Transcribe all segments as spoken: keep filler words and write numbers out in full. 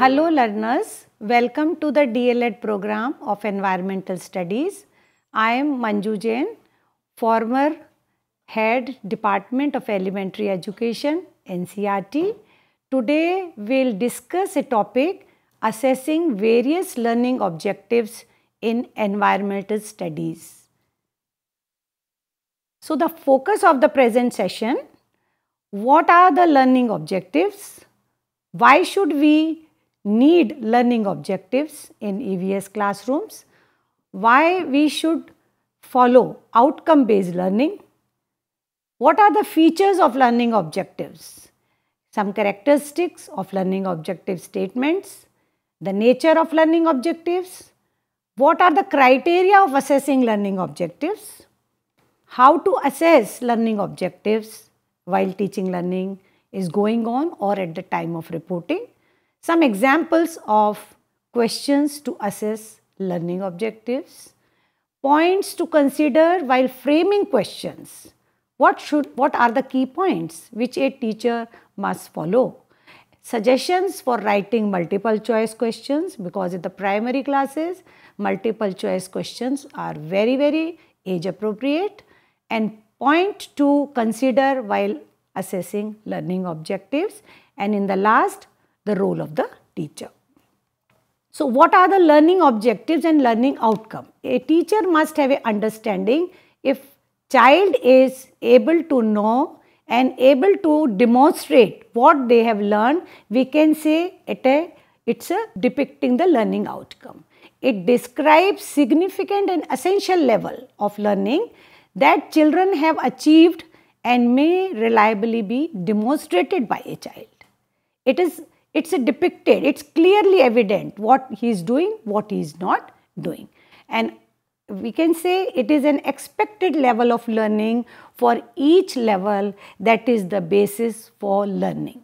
Hello learners, welcome to the D El Ed program of Environmental Studies. I am Manju Jain, former Head Department of Elementary Education, N C E R T. Today we will discuss a topic assessing various learning objectives in environmental studies. So the focus of the present session, what are the learning objectives? Why should we need learning objectives in E V S classrooms? Why we should follow outcome-based learning? What are the features of learning objectives? Some characteristics of learning objective statements, the nature of learning objectives, what are the criteria of assessing learning objectives, how to assess learning objectives while teaching learning is going on or at the time of reporting. Some examples of questions to assess learning objectives. Points to consider while framing questions. What should, what are the key points which a teacher must follow? Suggestions for writing multiple choice questions, because in the primary classes, multiple choice questions are very, very age appropriate, and point to consider while assessing learning objectives, and in the last, the role of the teacher. So what are the learning objectives and learning outcome? A teacher must have an understanding if child is able to know and able to demonstrate what they have learned, we can say it a, it's a depicting the learning outcome. It describes significant and essential level of learning that children have achieved and may reliably be demonstrated by a child. It is it's a depicted, it's clearly evident what he is doing, what he is not doing. And we can say it is an expected level of learning for each level that is the basis for learning.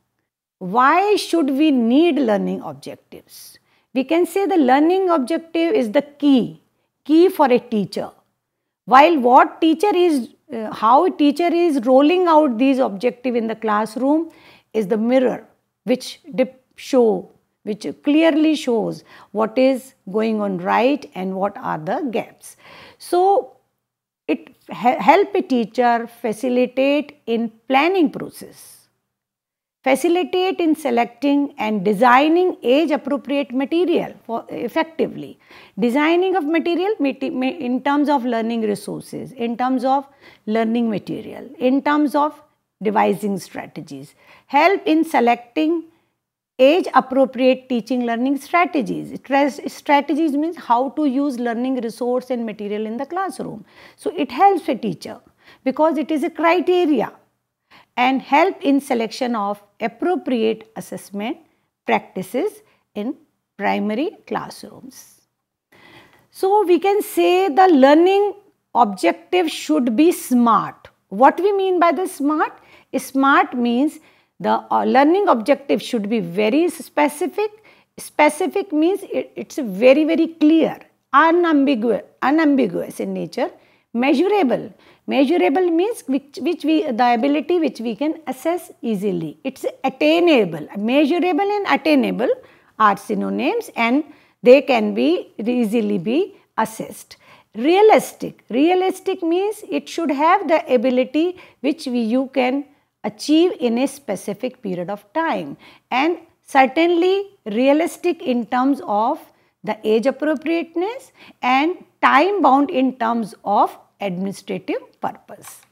Why should we need learning objectives? We can say the learning objective is the key, key for a teacher. While what teacher is, uh, how teacher is rolling out these objectives in the classroom is the mirror which show, which clearly shows what is going on right and what are the gaps. So it help a teacher facilitate in planning process, facilitate in selecting and designing age appropriate material for effectively. Designing of material in terms of learning resources, in terms of learning material, in terms of devising strategies. Help in selecting age appropriate teaching learning strategies. Strategies means how to use learning resource and material in the classroom. So it helps a teacher because it is a criteria, and help in selection of appropriate assessment practices in primary classrooms. So we can say the learning objective should be SMART. What we mean by the SMART? SMART means the learning objective should be very specific. Specific means it, it's very, very clear, unambiguous, unambiguous in nature. Measurable. Measurable means which, which we, the ability which we can assess easily. It's attainable. Measurable and attainable are synonyms and they can be easily be assessed. Realistic. Realistic means it should have the ability which we, you can achieve in a specific period of time, and certainly realistic in terms of the age appropriateness and time bound in terms of administrative purpose.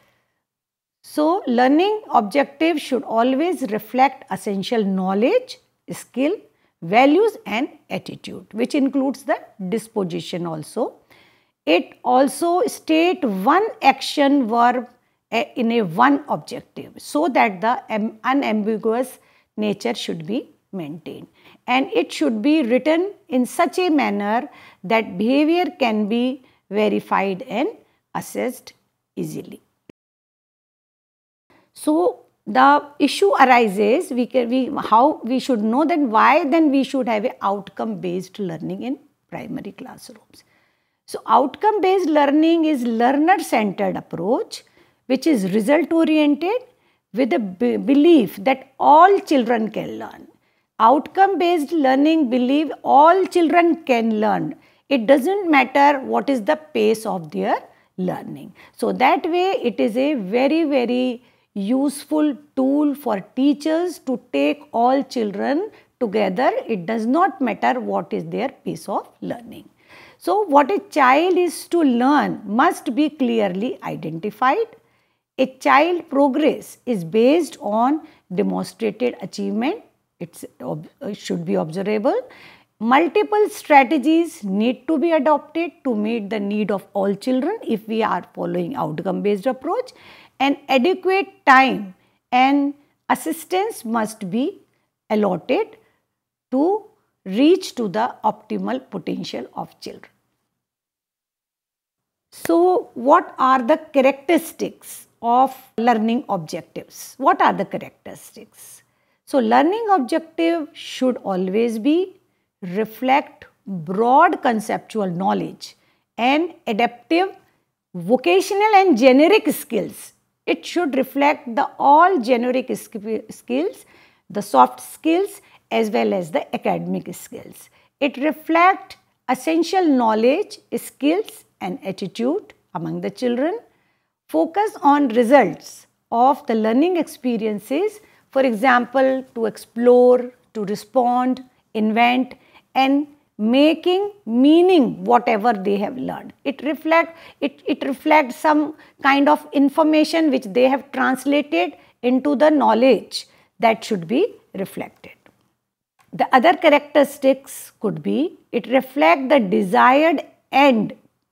So learning objectives should always reflect essential knowledge, skill, values and attitude, which includes the disposition also. It also state one action verb in a one objective, so that the unambiguous nature should be maintained, and it should be written in such a manner that behavior can be verified and assessed easily. So the issue arises, we can, we, how we should know that why then we should have a outcome based learning in primary classrooms. So outcome based learning is learner centered approach which is result oriented with a belief that all children can learn. Outcome based learning believe all children can learn. It doesn't matter what is the pace of their learning. So that way it is a very very useful tool for teachers to take all children together. It does not matter what is their pace of learning. So what a child is to learn must be clearly identified. A child progress is based on demonstrated achievement. It's, it should be observable. Multiple strategies need to be adopted to meet the need of all children if we are following outcome based approach, and adequate time and assistance must be allotted to reach to the optimal potential of children. So what are the characteristics of learning objectives? What are the characteristics? So learning objective should always be reflect broad conceptual knowledge and adaptive vocational and generic skills. It should reflect the all generic skills, the soft skills as well as the academic skills. It reflects essential knowledge, skills and attitude among the children. Focus on results of the learning experiences, for example, to explore, to respond, invent and making meaning whatever they have learned. It reflect, it, it reflects some kind of information which they have translated into the knowledge that should be reflected. The other characteristics could be, it reflects the desired end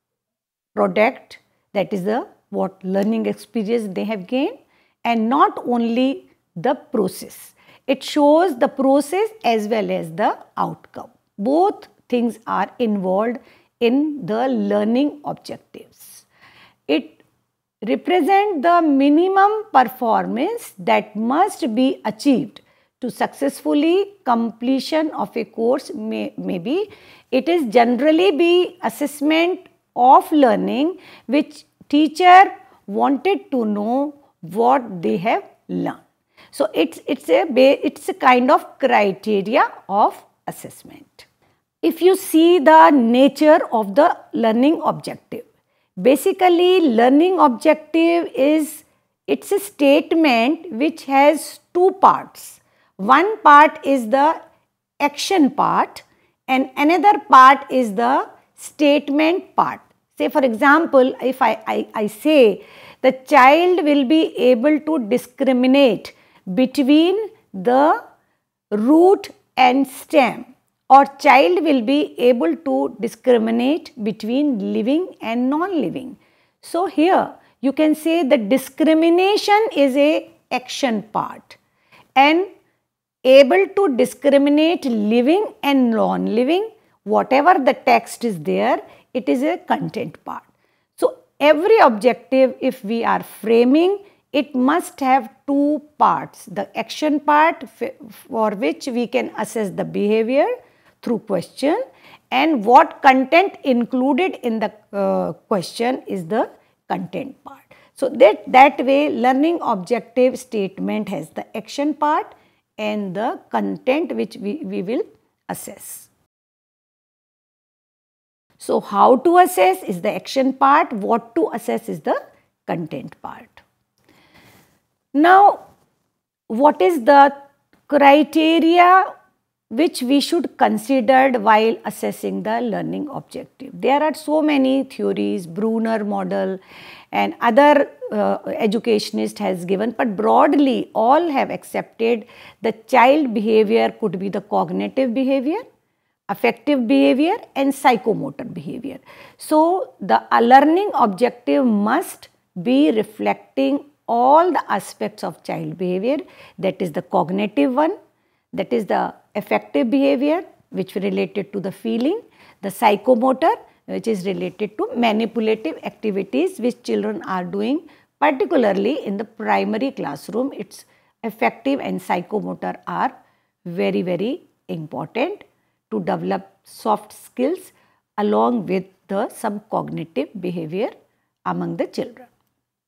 product, that is the what learning experience they have gained, and not only the process. It shows the process as well as the outcome. Both things are involved in the learning objectives. It represents the minimum performance that must be achieved to successfully completion of a course. May, maybe it is generally be assessment of learning which teacher wanted to know what they have learned. So it's it's a it's a kind of criteria of assessment. If you see the nature of the learning objective, basically learning objective is, it's a statement which has two parts. One part is the action part and another part is the statement part. Say for example, if I, I, I say the child will be able to discriminate between the root and stem, or child will be able to discriminate between living and non-living. So here you can say the discrimination is a action part and able to discriminate living and non-living, whatever the text is there, it is a content part. So every objective, if we are framing, it must have two parts. The action part for which we can assess the behavior through question, and what content included in the uh, question is the content part. So that, that way learning objective statement has the action part and the content which we, we will assess. So how to assess is the action part, what to assess is the content part. Now, what is the criteria which we should consider while assessing the learning objective? There are so many theories, Brunner model and other uh, educationist has given, but broadly all have accepted the child behavior could be the cognitive behavior, affective behavior and psychomotor behavior. So the learning objective must be reflecting all the aspects of child behavior, that is the cognitive one, that is the affective behavior which related to the feeling, the psychomotor which is related to manipulative activities which children are doing, particularly in the primary classroom. Its affective and psychomotor are very very important to develop soft skills along with the some cognitive behavior among the children.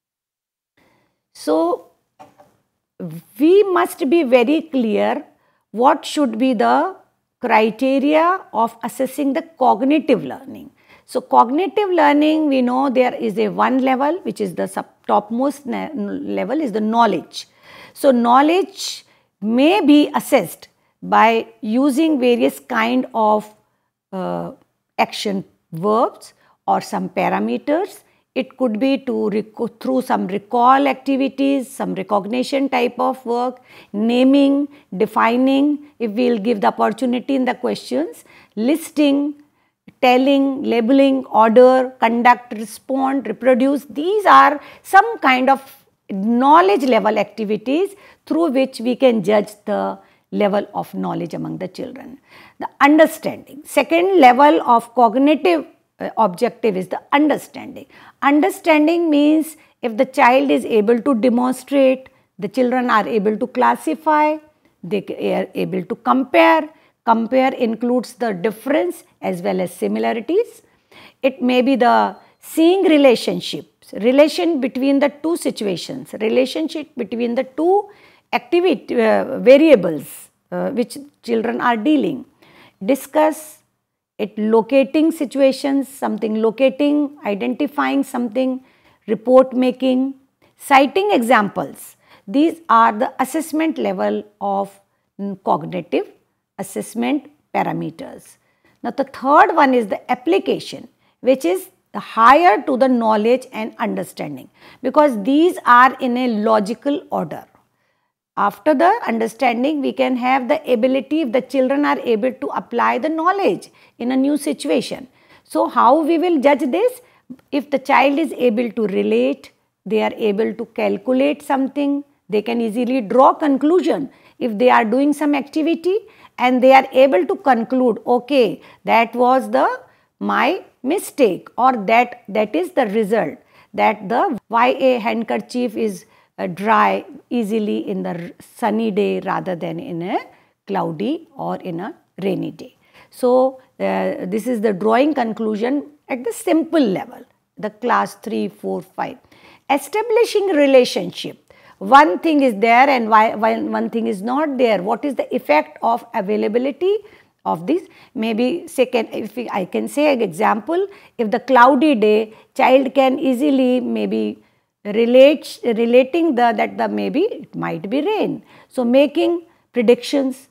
So we must be very clear what should be the criteria of assessing the cognitive learning. So, cognitive learning, we know there is a one level, which is the sub topmost level, is the knowledge. So, knowledge may be assessed by using various kind of uh, action verbs or some parameters. It could be to through some recall activities, some recognition type of work, naming, defining, if we will give the opportunity in the questions, listing, telling, labeling, order, conduct, respond, reproduce. These are some kind of knowledge level activities through which we can judge the level of knowledge among the children. The understanding. Second level of cognitive uh, objective is the understanding. Understanding means if the child is able to demonstrate, the children are able to classify, they are able to compare. Compare includes the difference as well as similarities. It may be the seeing relationships, relation between the two situations, relationship between the two activity uh, variables uh, which children are dealing. Discuss it, locating situations, something locating, identifying something, report making, citing examples. These are the assessment level of cognitive assessment parameters. Now, the third one is the application, which is the higher to the knowledge and understanding, because these are in a logical order. After the understanding, we can have the ability, if the children are able to apply the knowledge in a new situation. So, how we will judge this? If the child is able to relate, they are able to calculate something, they can easily draw conclusion. If they are doing some activity and they are able to conclude, okay, that was the my mistake, or that that is the result, that the why a handkerchief is uh, dry easily in the sunny day rather than in a cloudy or in a rainy day. So, uh, this is the drawing conclusion at the simple level, the class three, four, five. Establishing relationship. One thing is there and why, why one thing is not there. What is the effect of availability of this? Maybe second, if we, I can say an example, if the cloudy day, child can easily maybe relate, relating the that the maybe it might be rain. So, making predictions,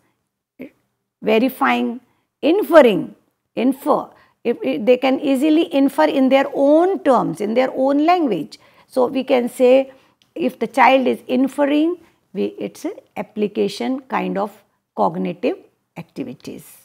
verifying, inferring, infer. If, if they can easily infer in their own terms, in their own language. So, we can say if the child is inferring, we, it's an application kind of cognitive activities.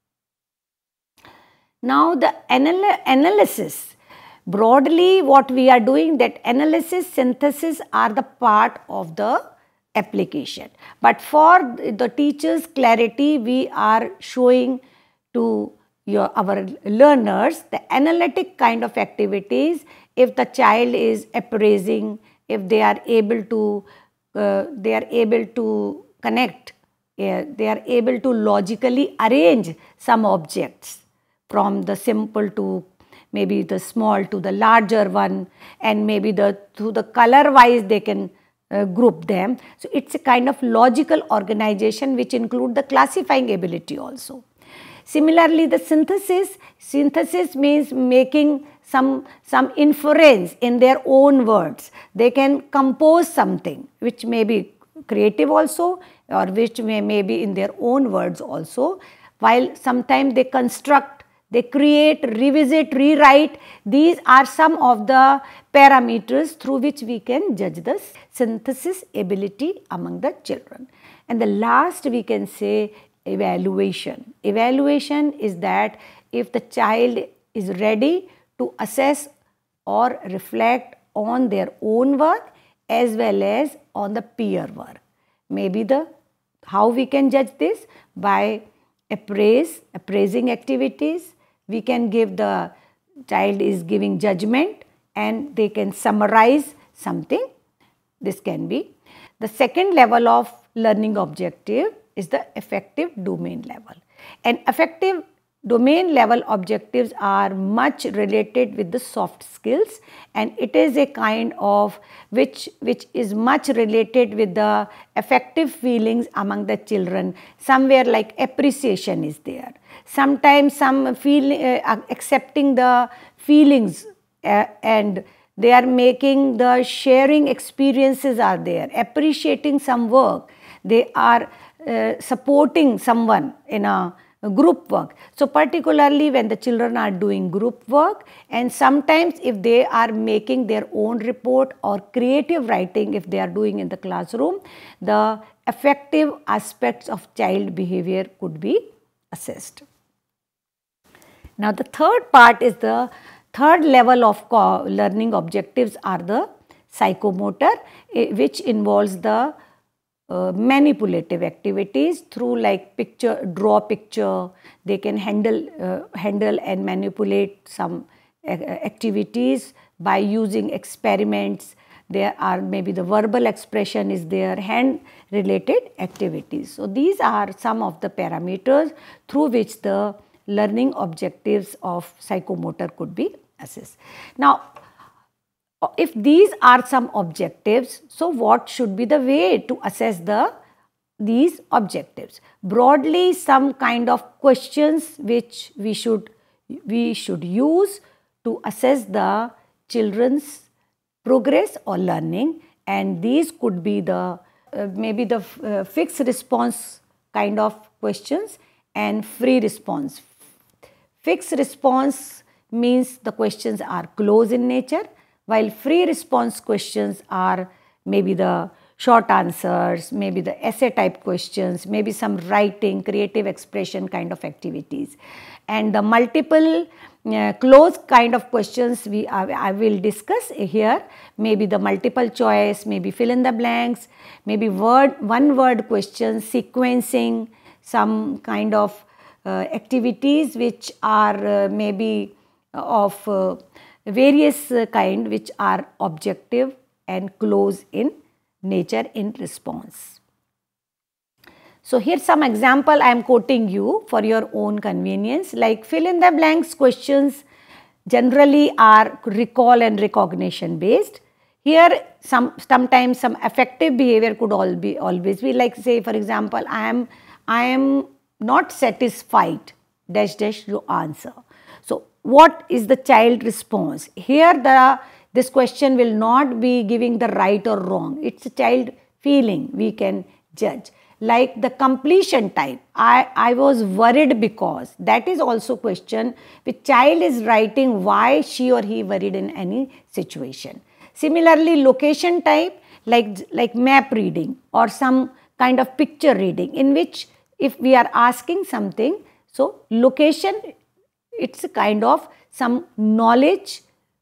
Now, the anal analysis, broadly what we are doing, that analysis, synthesis are the part of the application. But for the teacher's clarity, we are showing to your our learners the analytic kind of activities. If the child is appraising, if they are able to, uh, they are able to connect, uh, they are able to logically arrange some objects from the simple to maybe the small to the larger one, and maybe the through the color wise they can uh, group them. So, it's a kind of logical organization which include the classifying ability also. Similarly, the synthesis, synthesis means making some, some inference in their own words. They can compose something which may be creative also, or which may, may be in their own words also, while sometimes they construct, they create, revisit, rewrite. These are some of the parameters through which we can judge the synthesis ability among the children. And the last we can say evaluation. Evaluation is that if the child is ready to assess or reflect on their own work as well as on the peer work. Maybe the how we can judge this? By appraise, appraising activities. We can give the child is giving judgment and they can summarize something. This can be. The second level of learning objective is the affective domain level. And affective domain level objectives are much related with the soft skills, and it is a kind of which which is much related with the affective feelings among the children. Somewhere like appreciation is there, sometimes some feel uh, accepting the feelings, uh, and they are making the sharing experiences are there, appreciating some work, they are uh, supporting someone in a group work. So particularly when the children are doing group work, and sometimes if they are making their own report or creative writing if they are doing in the classroom, the affective aspects of child behavior could be assessed. Now the third part is the third level of learning objectives are the psychomotor, which involves the Uh, manipulative activities through like picture, draw picture, they can handle, uh, handle and manipulate some uh, activities by using experiments. There are maybe the verbal expression is there, hand related activities. So these are some of the parameters through which the learning objectives of psychomotor could be assessed. Now, if these are some objectives, so what should be the way to assess the these objectives? Broadly, some kind of questions which we should we should use to assess the children's progress or learning, and these could be the uh, maybe the uh, fixed response kind of questions and free response. Fixed response means the questions are close in nature, while free response questions are maybe the short answers, maybe the essay type questions, maybe some writing, creative expression kind of activities. And the multiple uh, close kind of questions we uh, I will discuss here, maybe the multiple choice, maybe fill in the blanks, maybe word one word questions, sequencing, some kind of uh, activities which are uh, maybe of uh, various uh, kind which are objective and close in nature in response. So here some example I am quoting you for your own convenience, like fill in the blanks questions generally are recall and recognition based. Here some sometimes some affective behavior could all be always be, like say for example, I am I am not satisfied dash dash you answer. So what is the child response? Here the this question will not be giving the right or wrong. It's a child feeling we can judge. Like the completion type, I, I was worried because, that is also question which child is writing why she or he worried in any situation. Similarly, location type, like, like map reading or some kind of picture reading, in which if we are asking something, so location, it's a kind of some knowledge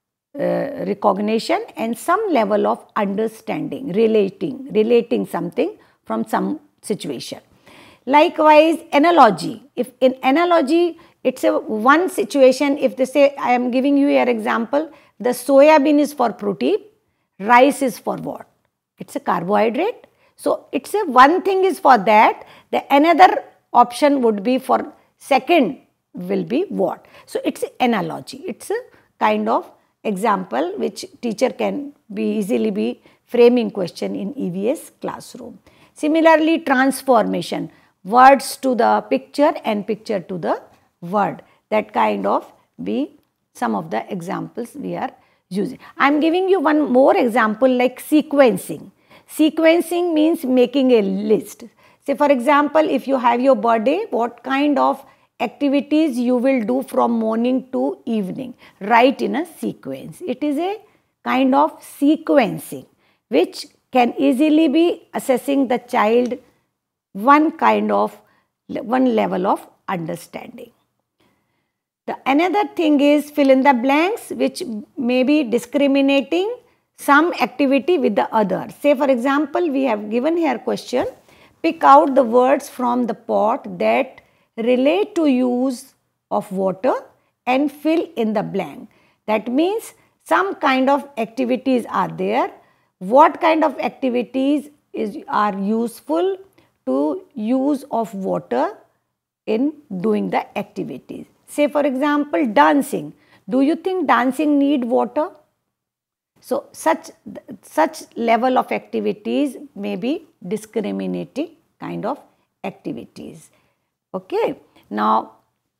uh, recognition and some level of understanding, relating, relating something from some situation. Likewise, analogy. If in analogy, it's a one situation, if they say, I am giving you your example, the soya bean is for protein, rice is for what? It's a carbohydrate. So, it's a one thing is for that, the another option would be for second will be what? So, it's analogy. It's a kind of example which teacher can be easily be framing question in E V S classroom. Similarly, transformation, words to the picture and picture to the word, that kind of be some of the examples we are using. I am giving you one more example like sequencing. Sequencing means making a list. Say for example, if you have your birthday, what kind of activities you will do from morning to evening, write in a sequence. It is a kind of sequencing which can easily be assessing the child one kind of, one level of understanding. The another thing is fill in the blanks, which may be discriminating some activity with the other. Say for example, we have given here question, pick out the words from the pot that relate to use of water and fill in the blank. That means some kind of activities are there. What kind of activities is are useful to use of water in doing the activities? Say for example, dancing. Do you think dancing need water? So such, such level of activities may be discriminating kind of activities. Okay. Now,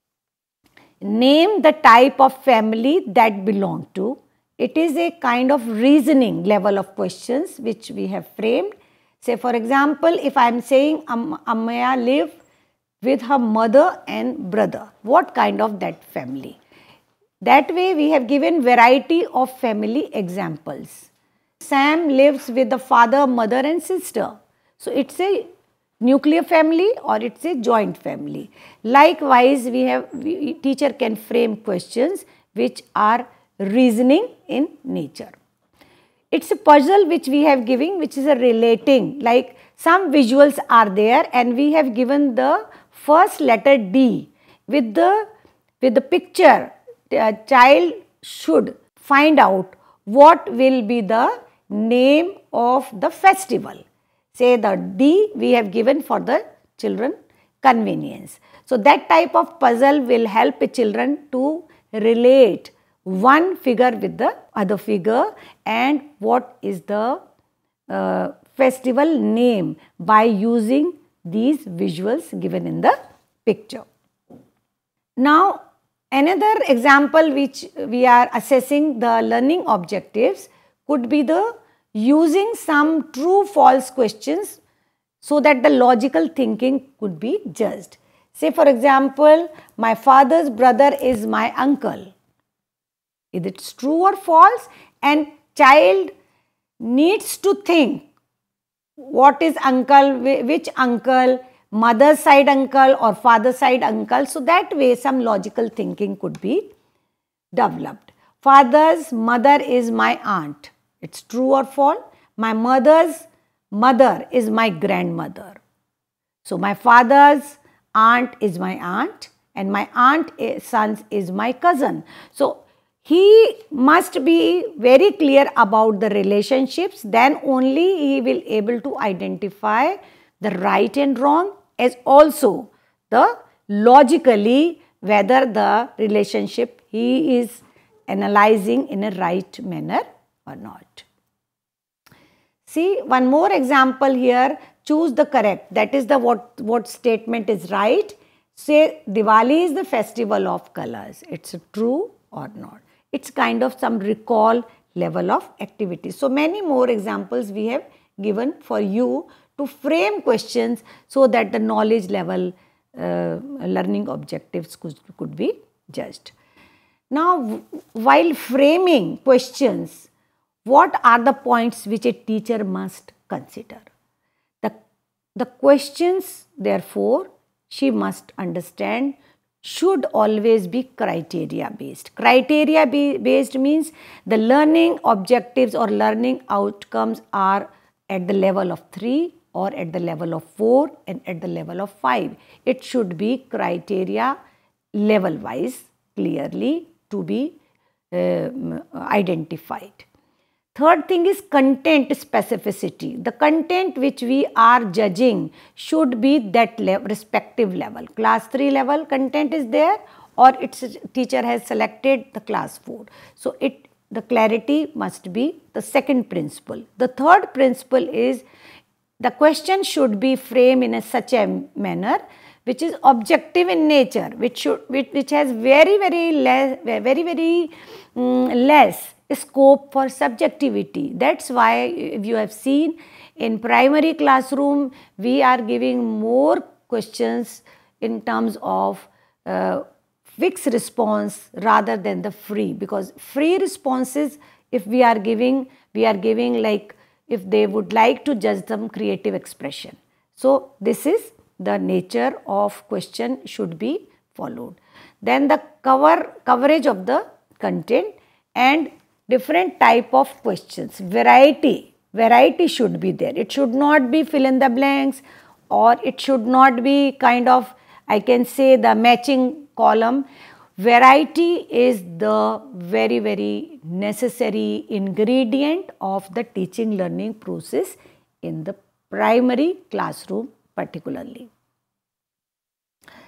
name the type of family that belong to. It is a kind of reasoning level of questions which we have framed. Say for example, if I am saying Am Ammaya live with her mother and brother, what kind of that family? That way we have given variety of family examples. Sam lives with the father, mother and sister. So it's a nuclear family or it's a joint family. Likewise, we have we, teacher can frame questions which are reasoning in nature. It's a puzzle which we have given, which is a relating, like some visuals are there and we have given the first letter D with the with the picture. A child should find out what will be the name of the festival. Say the D we have given for the children convenience. So that type of puzzle will help the children to relate one figure with the other figure and what is the uh, festival name by using these visuals given in the picture. Now, another example which we are assessing the learning objectives could be the using some true false questions so that the logical thinking could be judged. Say for example, my father's brother is my uncle. Is it true or false? And child needs to think what is uncle, which uncle, mother's side uncle or father's side uncle. So that way some logical thinking could be developed. Father's mother is my aunt. It's true or false? My mother's mother is my grandmother. So my father's aunt is my aunt and my aunt's son is my cousin. So he must be very clear about the relationships, then only he will able to identify the right and wrong as also the logically whether the relationship he is analyzing in a right manner or not. See one more example here, choose the correct, that is the what, what statement is right. Say Diwali is the festival of colors, it's true or not. It's kind of some recall level of activity. So many more examples we have given for you to frame questions so that the knowledge level uh, learning objectives could, could be judged. Now, while framing questions, what are the points which a teacher must consider? The, the questions, therefore, she must understand should always be criteria based. Criteria based means the learning objectives or learning outcomes are at the level of three or at the level of four and at the level of five. It should be criteria level wise clearly to be uh, identified. Third thing is content specificity. The content which we are judging should be that le respective level. Class three level content is there or its teacher has selected the class four. So it the clarity must be the second principle. The third principle is the question should be framed in a such a manner which is objective in nature, which should which, which has very very less very very um, less scope for subjectivity. That's why if you have seen in primary classroom we are giving more questions in terms of uh, fixed response rather than the free, because free responses if we are giving we are giving like if they would like to judge some creative expression. So this is the nature of question should be followed. Then the cover coverage of the content and different type of questions, variety, variety should be there. It should not be fill in the blanks or it should not be kind of, I can say, the matching column. Variety is the very, very necessary ingredient of the teaching learning process in the primary classroom particularly.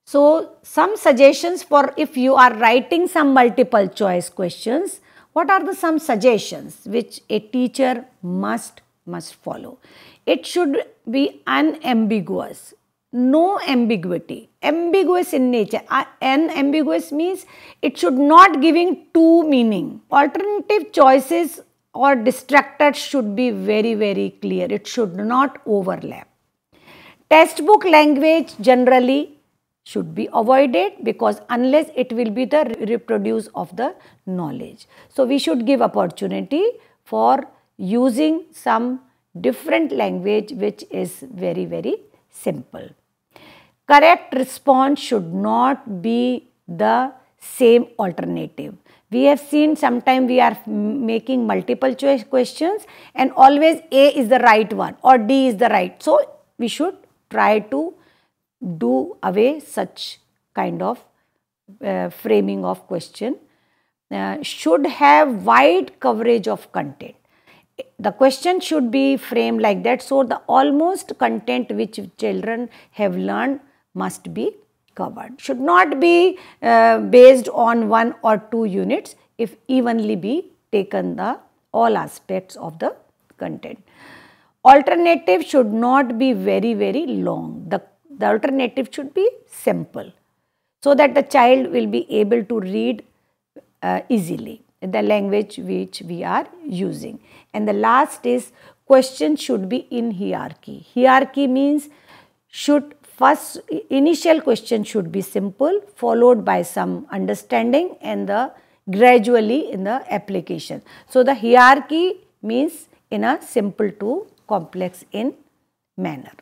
So, some suggestions for if you are writing some multiple choice questions, what are the some suggestions which a teacher must must follow? It should be unambiguous, no ambiguity, ambiguous in nature. Uh, unambiguous means it should not giving two meaning. Alternative choices or distractors should be very very clear. It should not overlap. Textbook language generally should be avoided because unless it will be the reproduce of the knowledge. So, we should give opportunity for using some different language which is very very simple. Correct response should not be the same alternative. We have seen sometime we are making multiple choice questions and always A is the right one or D is the right. So, we should try to do away such kind of uh, framing of question. Uh, should have wide coverage of content. The question should be framed like that, so the almost content which children have learned must be covered. Should not be uh, based on one or two units, if evenly be taken the all aspects of the content. Alternative should not be very very long. The, the alternative should be simple, so that the child will be able to read uh, easily the language which we are using. And the last is question should be in hierarchy. Hierarchy means should first initial question should be simple, followed by some understanding and the gradually in the application. So, the hierarchy means in a simple to complex in manner.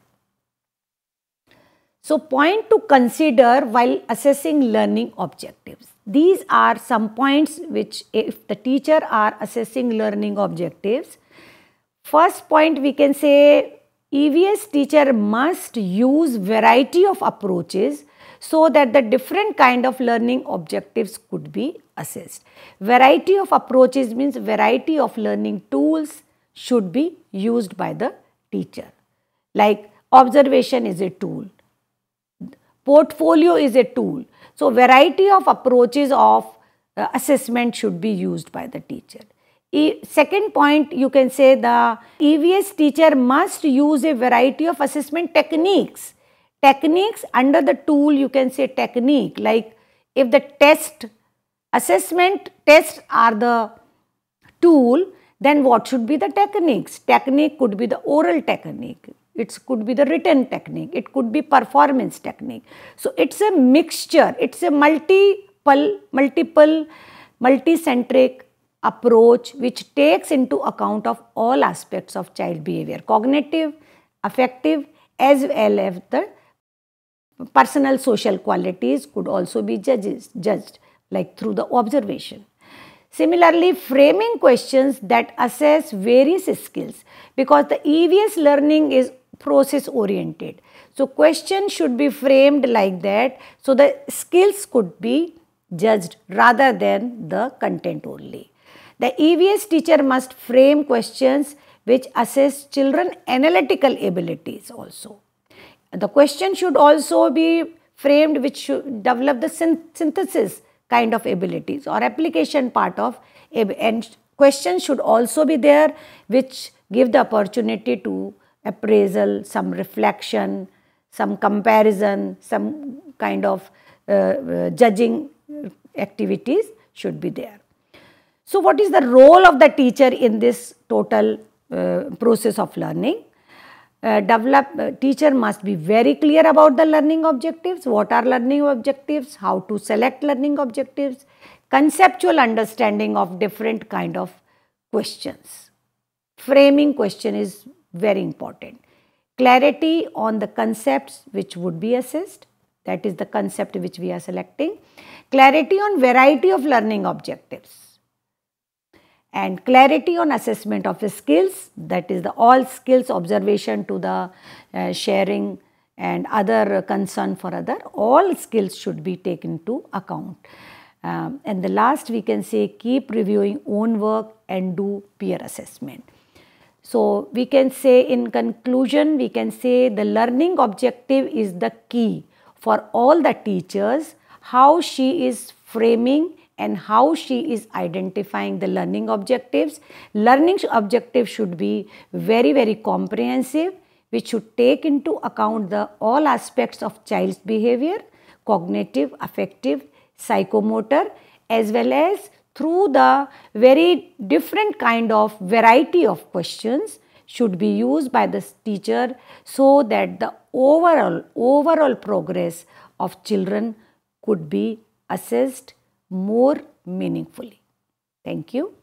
So, point to consider while assessing learning objectives. These are some points which if the teacher are assessing learning objectives. First point we can say E V S teacher must use variety of approaches so that the different kind of learning objectives could be assessed. Variety of approaches means variety of learning tools should be used by the teacher. Like observation is a tool, portfolio is a tool. So, variety of approaches of uh, assessment should be used by the teacher. E second point you can say the E V S teacher must use a variety of assessment techniques. Techniques under the tool you can say technique, like if the test assessment tests are the tool, then what should be the techniques? Technique could be the oral technique, it could be the written technique, it could be performance technique. So, it is a mixture, it is a multiple, multiple, multi-centric approach which takes into account of all aspects of child behavior, cognitive, affective as well as the personal social qualities could also be judges, judged like through the observation. Similarly, framing questions that assess various skills, because the E V S learning is process oriented. So, question should be framed like that, so the skills could be judged rather than the content only. The E V S teacher must frame questions which assess children analytical abilities also. The question should also be framed which should develop the synthesis kind of abilities or application part of, and questions should also be there which give the opportunity to appraisal, some reflection, some comparison, some kind of uh, uh, judging activities should be there. So, what is the role of the teacher in this total uh, process of learning? Uh, develop uh, teacher must be very clear about the learning objectives, what are learning objectives, how to select learning objectives, conceptual understanding of different kind of questions. Framing question is very important. Clarity on the concepts which would be assessed, that is the concept which we are selecting. Clarity on variety of learning objectives. And clarity on assessment of the skills, that is the all skills observation to the uh, sharing and other concern for other, all skills should be taken into account. Um, and the last we can say keep reviewing own work and do peer assessment. So, we can say in conclusion we can say the learning objective is the key for all the teachers how she is framing and how she is identifying the learning objectives. Learning objectives should be very, very comprehensive, which should take into account the all aspects of child's behavior, cognitive, affective, psychomotor, as well as through the very different kind of variety of questions should be used by the teacher, so that the overall, overall progress of children could be assessed more meaningfully. Thank you.